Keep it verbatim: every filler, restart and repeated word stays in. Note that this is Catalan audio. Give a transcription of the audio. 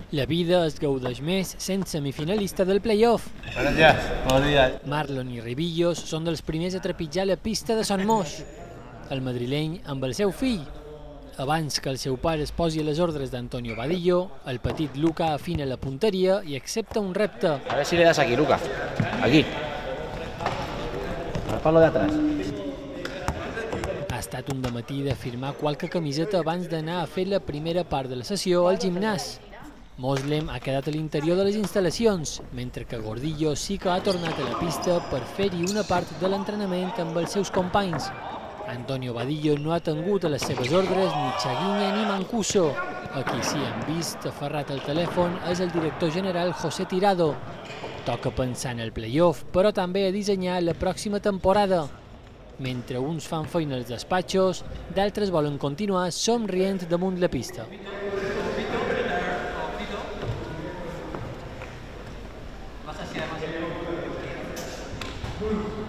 La vida es gaudeix més sent semifinalista del play-off. Buenos días. Buenos días. Marlon i Ribillos són dels primers a trepitjar la pista de Son Moix. El madrileny amb el seu fill. Abans que el seu pare es posi a les ordres d'Antonio Vadillo, el petit Luca afina la punteria i accepta un repte. A ver si le das aquí, Luca. Aquí. Al palo de atrás. Ha estat un dematí de firmar qualque camiseta abans d'anar a fer la primera part de la sessió al gimnàs. Moslem ha quedat a l'interior de les instal·lacions, mentre que Gordillo sí que ha tornat a la pista per fer-hi una part de l'entrenament amb els seus companys. Antonio Vadillo no ha tingut a les seves ordres ni Chaguinya ni Mancuso. A qui sí hem vist aferrat al telèfon és el director general José Tirado. Toca pensar en el play-off, però també a dissenyar la pròxima temporada. Mentre uns fan feina als despatxos, d'altres volen continuar somrient damunt la pista. Good.